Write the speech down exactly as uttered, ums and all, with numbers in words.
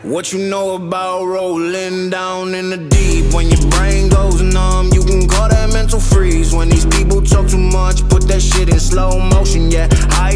What you know about rolling down in the deep? When your brain goes numb, you can call that mental freeze. When these people talk too much, put that shit in slow motion, yeah. I